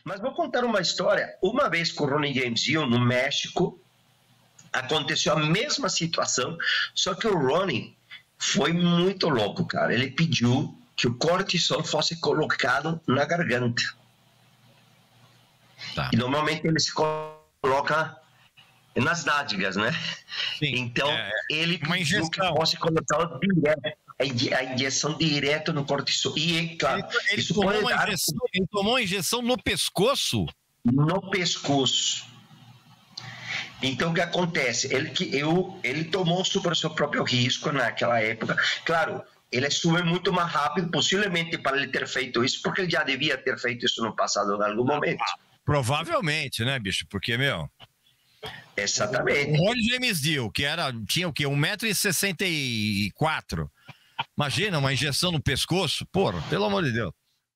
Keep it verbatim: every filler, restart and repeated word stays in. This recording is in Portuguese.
Mas vou contar uma história. Uma vez com o Ronnie James Dio, no México, aconteceu a mesma situação, só que o Ronnie foi muito louco, cara. Ele pediu que o cortisol fosse colocado na garganta. Tá. E normalmente ele se coloca nas nádegas, né? Sim, então, é, ele pediu que fosse colocado direto. A injeção direto no cortisol. E, claro, ele, ele, isso tomou pode uma dar... injeção, ele tomou uma injeção no pescoço? No pescoço. Então, o que acontece? Ele, que eu, ele tomou sobre o seu próprio risco naquela época. Claro, ele sube muito mais rápido, possivelmente para ele ter feito isso, porque ele já devia ter feito isso no passado, em algum momento. Provavelmente, né, bicho? Porque, meu... Exatamente. O Ronnie James Dio, que era, tinha o quê? um metro e sessenta e quatro. Imagina, uma injeção no pescoço? Porra, pelo amor de Deus.